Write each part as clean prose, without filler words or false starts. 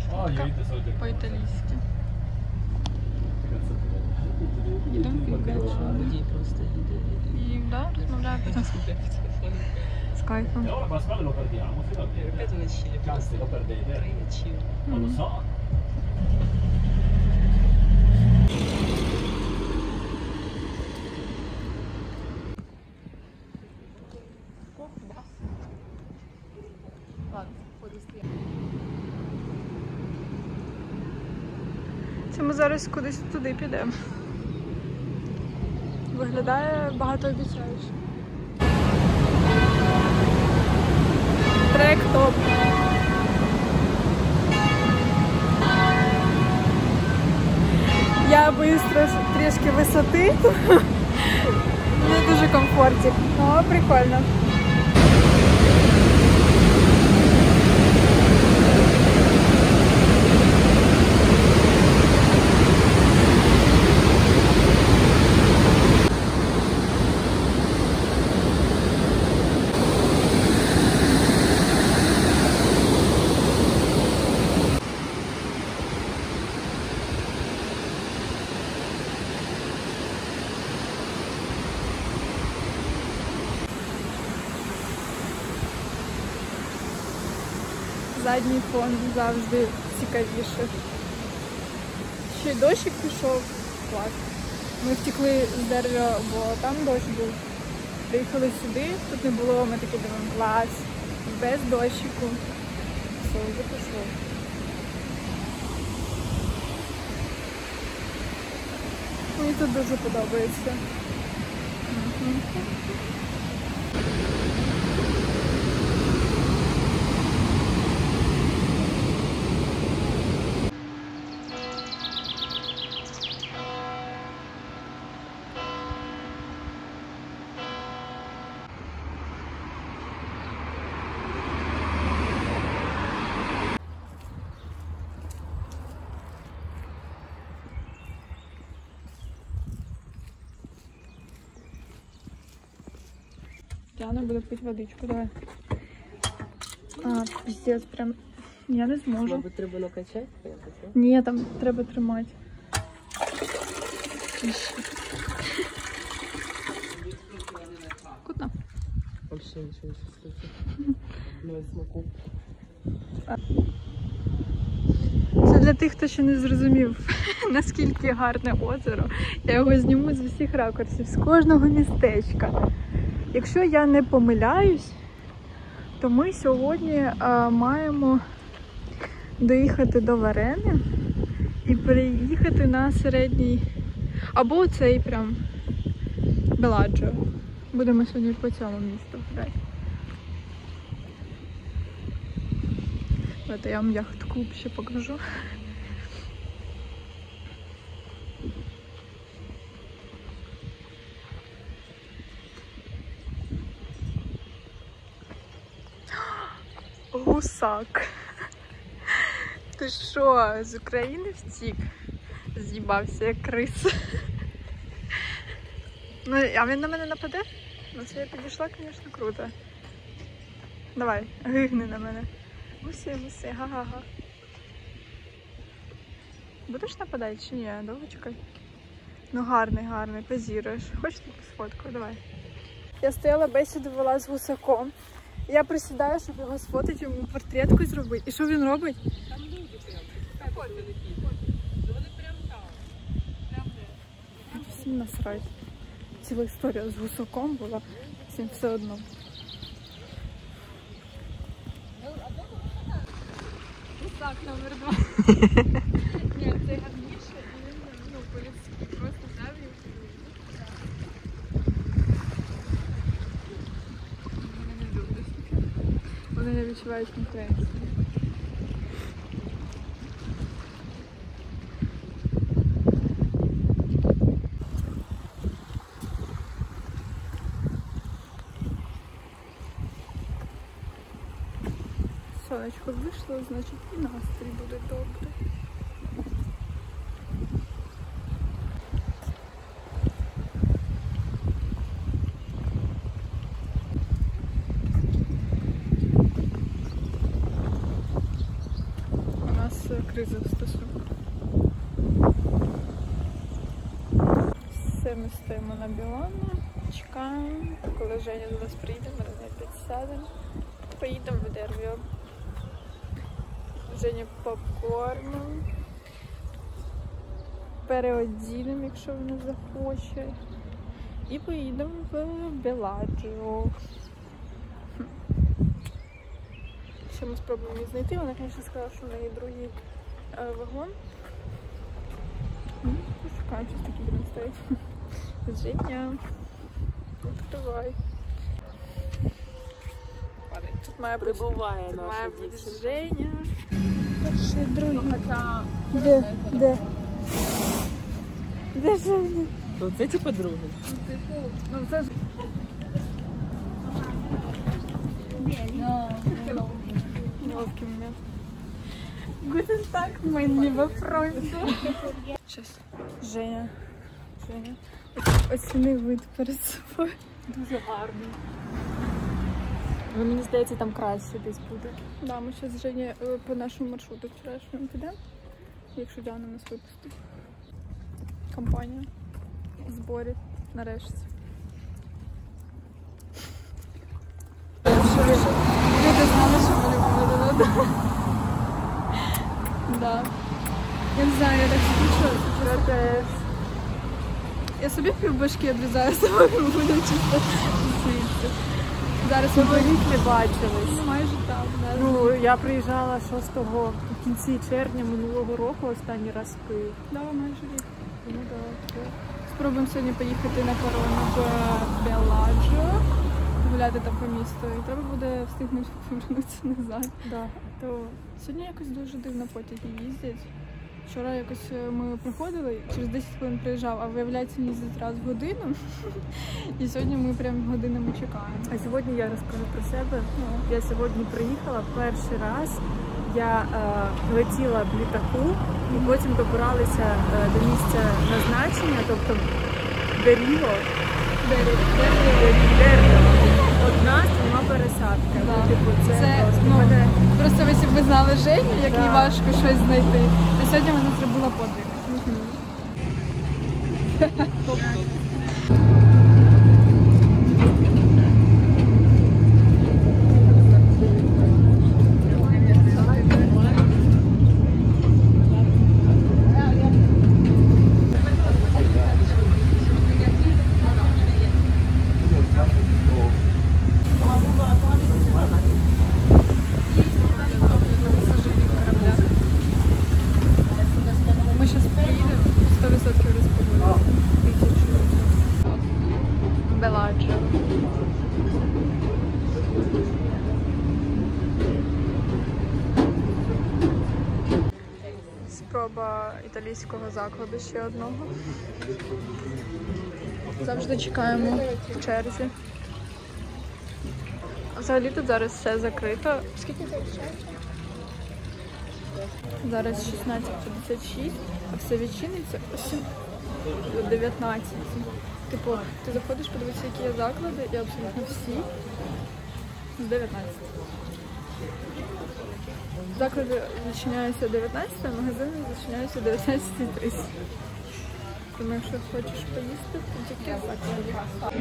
По-італійськи. Йдемо півгачу. Водій просто їде. І, да, розмовляє потім з кайфом. Ripeto che Cile просто. Україна Cile. Non lo so. Це ми зараз кудись туди підемо. Виглядає багатообіцяюче. Трек топ. Я боюсь трішки висоти, не дуже комфортно. О, прикольно. Задній фон завжди цікавіше. Ще й дощик пішов. Клас. Ми втекли з дерева, бо там дощ був. Приїхали сюди, тут не було, ми такі думаємо, клас, без дощику. Все, вже пішло. Мені тут дуже подобається. Діана буде пити водичку, давай. А, пиздец, прям, я не зможу. Мабуть, треба накачати? Ні, там треба тримати. Куда? Вообще нічого не чувствується. Ну, смаку. Це для тих, хто ще не зрозумів, наскільки гарне озеро. Я його зніму з усіх ракурсів, з кожного містечка. Якщо я не помиляюсь, то ми сьогодні маємо доїхати до Варени і переїхати на середній, або цей прям Беладжо. Будемо сьогодні по цьому місту грати. Давайте я вам яхт-клуб ще покажу. Гусак. Ти що, з України втік? З'їбався як крис. Ну, а він на мене нападе? Ну це я підійшла, звісно, круто. Давай, гигни на мене. Гуси, га-га-га. Будеш нападати чи ні? Довго чекай. Ну гарний, гарний, позіруєш. Хочеш таку сфотку? Давай. Я стояла, бесіду вела з гусаком. Я присідаю, щоб його сфотити, йому портретку зробити. І що він робить? Там люди прям. Вони прям там. Прям де. Всім насрать. Ціла історія з гусаком була. Всім все одно. Гусак номер 2. Ні, це гарніше. І він, ну, по-людськи просто взяв і вони не люблять. Вони не відчувають конкуренцію. Сонечко вийшло, значить і настрій буде добре. У нас криза в стосунках. Все, ми стоїмо на Білоні, чекаємо, коли Женя до нас приїде, ми на неї підсядемо. Поїдемо в Дервіо. Женя попкорном. Переодінемо, якщо вона захоче. І поїдемо в Беладжіо. Ще ми спробуємо її знайти. Вона, звісно, сказала, що в неї другий вагон. Пошукаємо, щось таке будемо стоїть. Женя, відкривай. Тут має бути Женя. Перший, другий. Де? Де Женя? Ну це типа другий. Ну це ж... Неловкий момент. Guten Tag, mein lieber Freund. Сейчас. Женя. Оціни вид перед собою. Дуже гарний. Мені здається, там краще десь буде. Да, ми зараз з Женєю по нашому маршруту вчорашньому підемо, якщо Діана нас випустить. Компанія в зборі нарешті. Люди знали, що вони будуть. Да. Я не знаю, я так скучила. Я собі півбашки відрізаю, з тобою буду чисто звідси. Зараз ми рік не бачились. Ну, майже так, да. Ну, я приїжджала 6-го в кінці червня минулого року, останній раз в Київ. Да, майже рік. Ну, да. Спробуємо сьогодні поїхати на корону в Беладжіо, гуляти там по місту. І треба буде встигнути повернутися назад. Да. То сьогодні якось дуже дивно потяги їздять. Вчора якось ми приходили, через 10 хвилин приїжджав, а виявляється, їздить раз в годину. І сьогодні ми прям годинами чекаємо. А сьогодні я розкажу про себе. Я сьогодні приїхала перший раз. Я летіла в літаку і потім добиралися до місця назначення, тобто Деріво. Одна з двома пересадками. Да. Типу, Це, просто ви б знали Женю, як їй важко щось знайти. То сьогодні вона зробила подвиг. Ми зараз приїдемо, 100% розповімо. Беладжіо. Спроба італійського закладу ще одного. Завжди чекаємо в черзі. Взагалі тут зараз все закрито. Скільки це часу? Зараз 16:56, а все відчиниться о 19. Типу, ти заходиш, подивитися, які є заклади, і абсолютно всі з 19. Заклади відчиняються о 19, а магазини відчиняються о 19:30. Тому якщо хочеш поїсти, то тільки в закладі.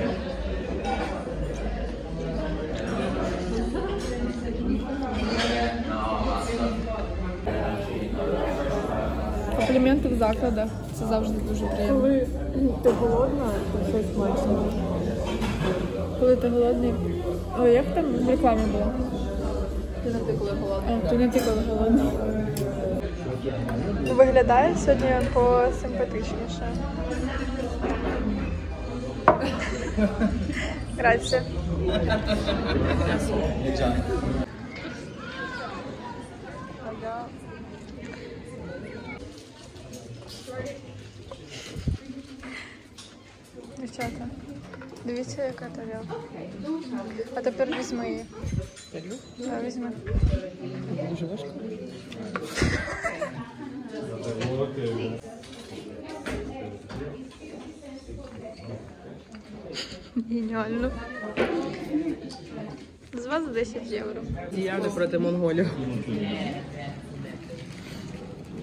Компліменти в закладах. Це завжди дуже приємно. Коли ти голодна, то щось смачно. Коли ти голодний. О, як там в рекламі було? Ти не ти коли голодна. Ти не ти коли голодний. Виглядає сьогодні посимпатичніше. Грація. Дівчата, дивіться, яка тарілка. А тепер візьми її. Да, візьми. Дуже важко. Геніально. З вас 10 євро. Діяни проти монголів.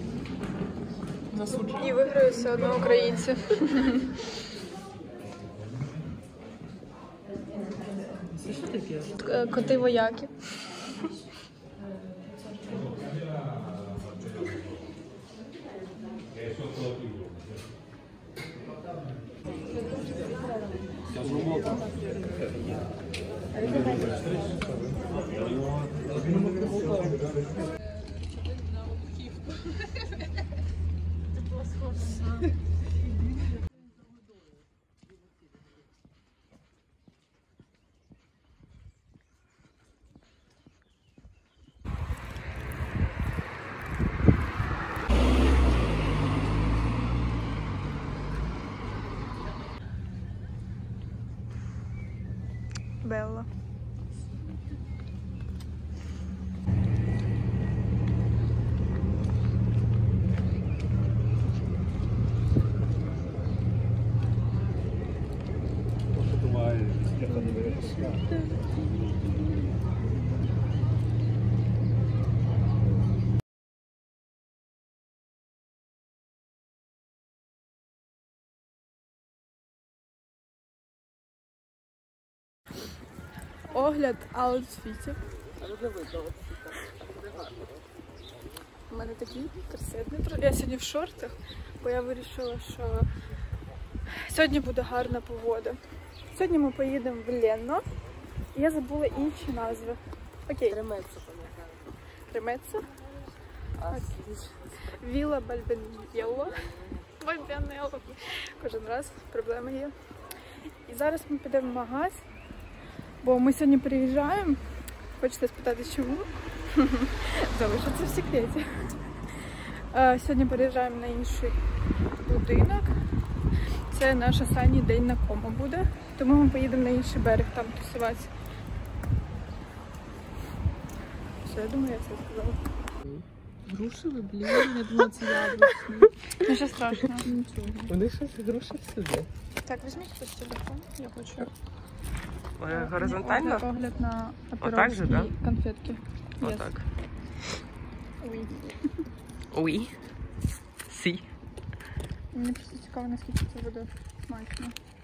І виграють все одно українці. Коти вояки. Белла. Огляд аутфітів. У мене такий красивий. Я сьогодні в шортах, бо я вирішила, що сьогодні буде гарна погода. Сьогодні ми поїдемо в Ленно. Я забула інші назви. Окей. Ремецо, пам'ятаю. Ремецо? Вілла Бальбенєлло. Бальбенєлло. Кожен раз проблеми є. І зараз ми підемо в магаз. Бо ми сьогодні приїжджаємо. Хочете спитати, чому? Залишиться в секреті. Сьогодні переїжджаємо на інший будинок. Це наш останній день на Комо буде. Тому ми поїдемо на інший берег там тусуватися. Все, я думаю, я це сказала. Грушевий, блін, я думала, це яблучний. Нічого страшного. Нічого. Вони щось груші всюди. Так, візьміть хтось телефон. Я хочу. Горизонтально? Огляд на Отак же, да? конфетки. Yes. Отак. Ой. Уй. Сі. Мені просто цікаво, наскільки це буде смачно.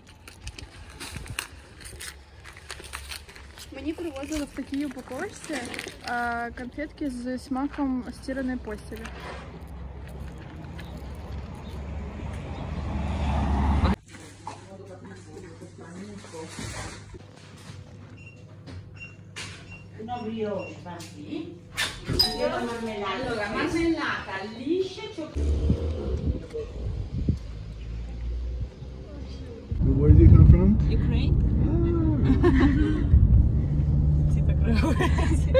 Мені привозили в такій упаковці конфетки з смаком стіраної постілі. Allora, marmellata liscia, Where did you come from? Ukraine? Ці так реагують.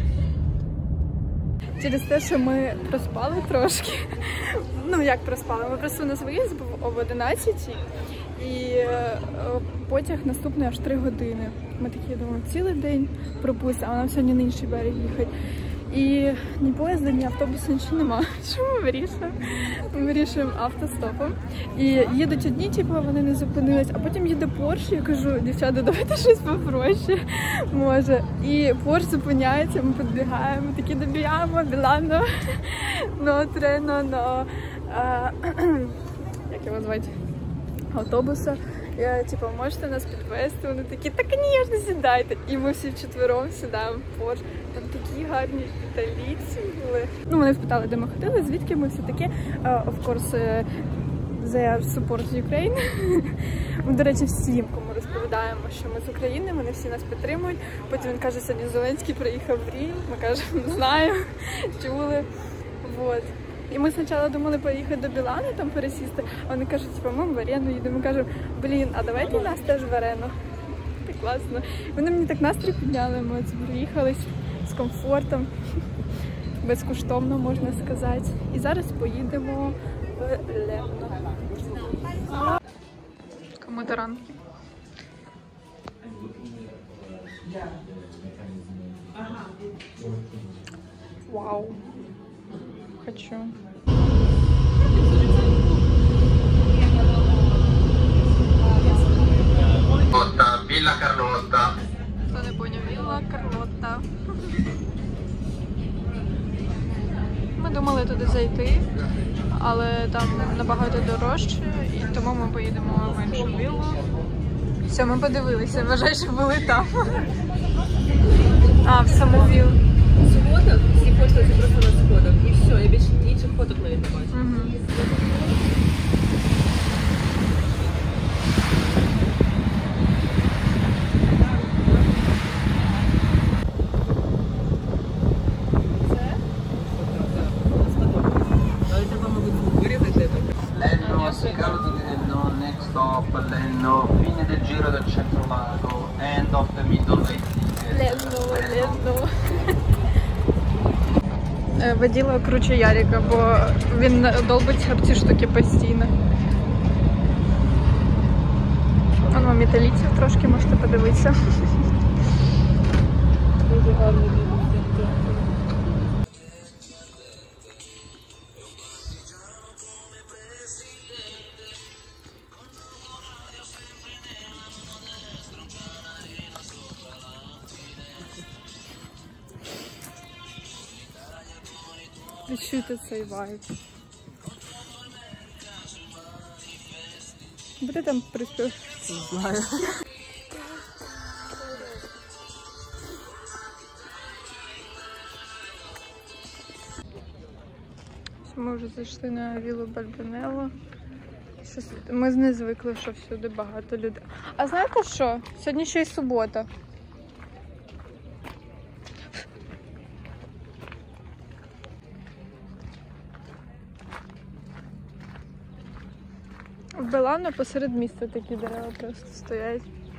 Через те, що ми проспали трошки. Ну, як проспали? Ми просто у нас виїзд був об 11 і потяг наступний аж 3 години. Ми такі думали, цілий день пропустимо, а нам сьогодні на інший берег їхати. І ні поїзда, ні автобусу, нічого нема. Що ми вирішуємо? Ми вирішуємо автостопом. І їдуть одні, типу, вони не зупинились, а потім їде Порш, я кажу, дівчата, давайте щось попроще, може. І Порш зупиняється, ми підбігаємо, такі добігаємо, Білано, трено, як його звати, автобуса. Я, типу, можете нас підвезти? Вони такі, та, звісно, сідайте. І ми всі вчетвером сідаємо в Порш. Там такі гарні італійці були. Ну, вони спитали, де ми ходили, звідки ми все таки. Of course, they are support Ukraine. Ми, до речі, всім, кому розповідаємо, що ми з України, вони всі нас підтримують. Потім він каже, сьогодні Зеленський приїхав в Рим. Ми кажемо, знаю, чули. Вот. І ми спочатку думали поїхати до Білани, там пересісти, а вони кажуть, типу, ми в Арену їдемо. Ми кажемо, блін, а давайте нас теж в Арену. Так класно. Вони мені так настрій підняли, ми приїхали з комфортом, безкоштовно, можна сказати. І зараз поїдемо в Ленно. Кому таранки. Вау. Хочу. Villa Carlotta. Хто не поняв, Вілла Карлотта. Ми думали туди зайти, але там набагато дорожче, і тому ми поїдемо в іншу віллу. Все, ми подивилися, вважаю, що були там. А, в саму віллу. Сходах, всі фоткалися просто на сходах. І все, я більше інших фоток навіть не бачу. Але треба, мабуть, вирізати. Lenno, Sicardo di Lenno, next stop, Lenno, fine del giro del centro lago, end of the middle lake. Воділа круче Ярика, бо він долбиться об ці штуки постійно. Вон вам італійців трошки можете подивитися. Дуже гарно відео. Відчуйте цей вайб. Буде там приспів? Знаю. Ми вже зайшли на віллу Бальбонелло. Ми не звикли, що всюди багато людей. А знаєте що? Сьогодні ще й субота. В Белано посеред міста такі дерева просто стоять.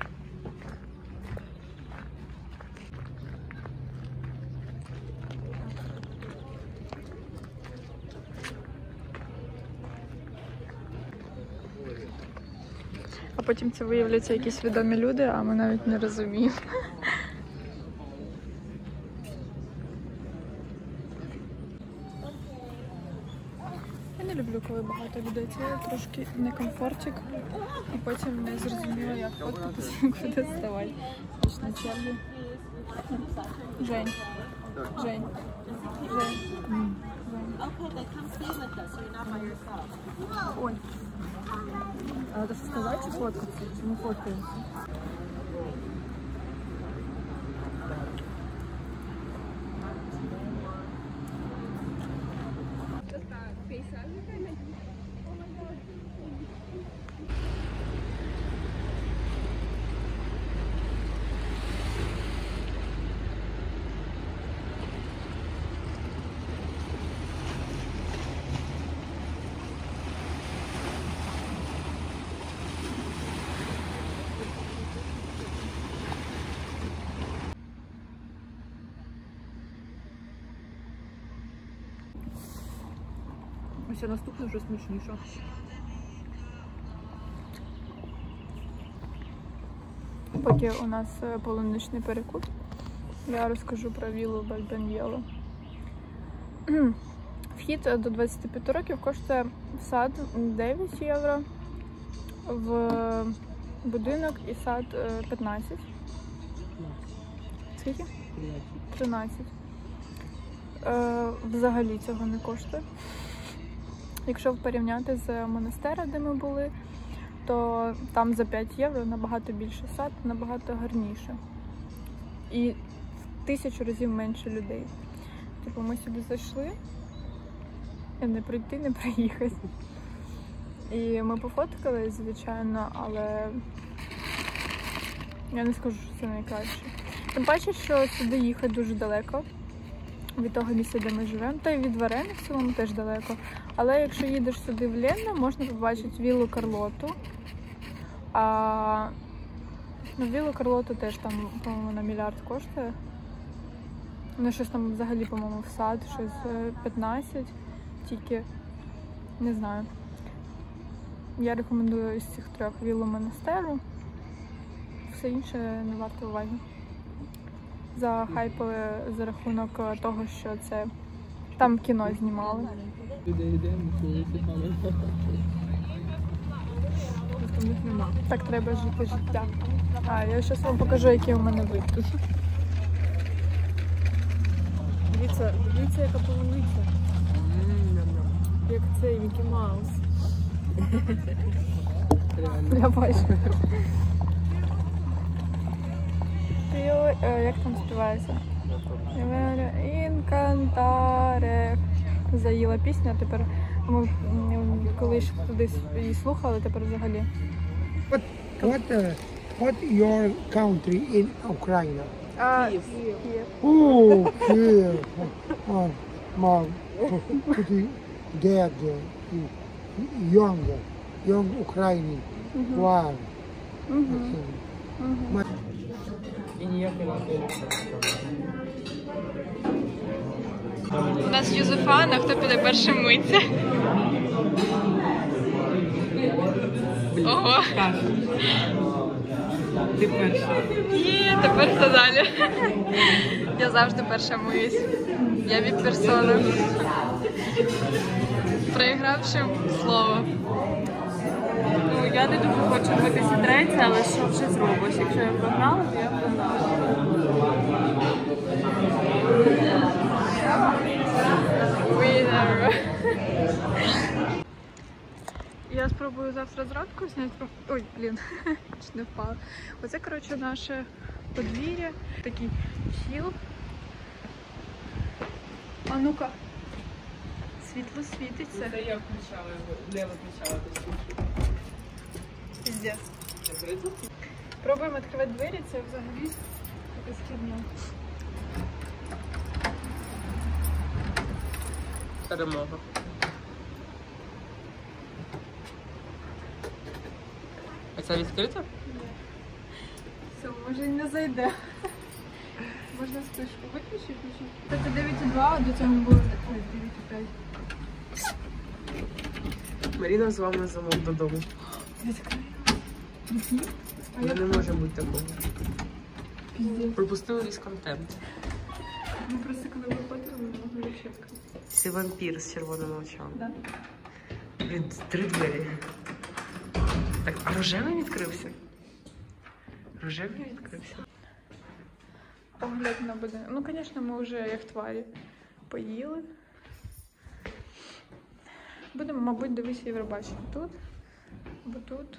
А потім це виявляться якісь відомі люди, а ми навіть не розуміємо. Я не люблю, коли багато людей. Це трошки некомфортик. І потім не зрозуміло, як фоткатися, куди ставати. Точно черги. Жень. Жень. Жень. Ой. А надо что сказать, что фоткаться? Мы фоткаемся. Ось наступне вже смачніше. Поки у нас полуничний перекур, я розкажу про віллу Бальбонелло. Вхід до 25 років коштує сад 9 євро, в будинок і сад 15. Скільки? 13. Взагалі цього не коштує. Якщо порівняти з монастирем, де ми були, то там за 5 євро набагато більше сад, набагато гарніше. І в 1000 разів менше людей. Типу ми сюди зайшли, і не прийти, не приїхати. І ми пофоткали, звичайно, але я не скажу, що це найкраще. Тим паче, що сюди їхати дуже далеко від того місця, де ми живемо, та й від Варени в цілому теж далеко. Але якщо їдеш сюди в Ленно, можна побачити віллу Карлоту. А віллу Карлоту теж там, по-моєму, на мільярд коштує. Ну, щось там взагалі, по-моєму, в сад, щось 15, тільки, не знаю. Я рекомендую із цих трьох віллу Монастиру. Все інше не варто уваги. Захайпили за рахунок того, що це там кіно знімали. Так треба жити життя. А я зараз вам покажу, який у мене вид тут. Дивіться, яка полуниця. Як цей Мікі Маус. Реально. Я бачу. Як там співається? Інкантаре. Заїла пісню, а тепер ми колись туди її слухали, тепер взагалі. What your country in Ukraine? Київ. Oh, Kiev. Oh, mom, pretty dead, young Ukrainian. Wow. І ніякої не У нас Юзефана, хто піде першим миться. Ого. Ти перша. Є, тепер хто далі? Я завжди перша миюсь. Я віп-персона. Проігравшим слово. Ну, я не дуже хочу битися третя, але що вже зробиш? Якщо я програла, то я програла. Winner. Я спробую завтра зранку зняти. Ой, блін, чуть не впала. Оце, коротше, наше подвір'я. Такий чіл. А ну-ка. Світло світиться. Це я включала його, Лева включала. Піздець. Пробуємо відкривати двері, це взагалі якась херня. Перемога. А це відкрито? Все, може і не зайде. Можна спишку виключити? Це 9,2, а до цього було 9,5. Маріна з вами замок додому. Але не може бути такого. Пропустили весь контент. Ми просто коли виходили, ми могли щепка. Ти вампір з червоними очами. Да. Блін, 3 двері. Так, а рожевий відкрився? Рожевий відкрився. Погляд на будинок. Ну, звісно, ми вже як тварі поїли. Будемо, мабуть, дивитися Євробачення тут, або тут.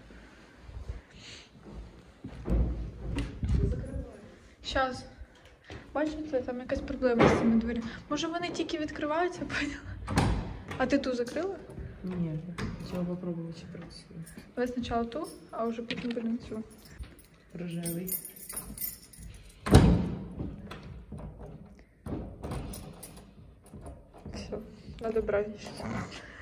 Щас. Бачите, там якась проблема з цими дверима. Може вони тільки відкриваються, поняла? А ти ту закрила? Ні, хотіла попробувати, чи працює. Давай спочатку ту, а вже потім будемо цю. Рожевий. Все, надо брать еще.